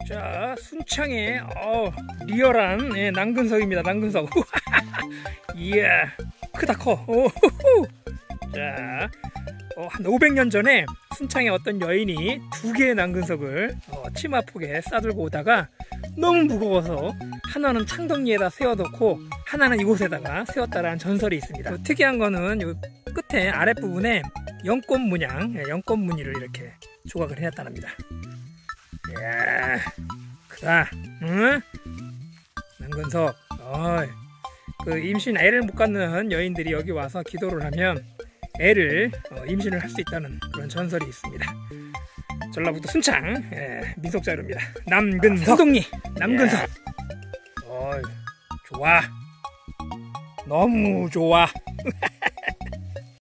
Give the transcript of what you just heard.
자, 순창의 리얼한 남근석입니다. 남근석. 이야, 크다 커. 자, 한 500년 전에 순창의 어떤 여인이 2개의 남근석을 치마폭에 싸들고 오다가 너무 무거워서 하나는 창덕리에다 세워놓고 하나는 이곳에다가 세웠다라는 전설이 있습니다. 특이한 거는 요 끝에 아랫부분에 연꽃 문양, 연꽃 무늬를 이렇게 조각을 해놨답니다. 이야, 크다. 응? 남근석. 그 임신 애를 못 갖는 여인들이 여기 와서 기도를 하면 애를 임신을 할 수 있다는 그런 전설이 있습니다. 전라북도 순창 민속자료입니다. 남근석. 성동리 남근석. 좋아. 너무 좋아.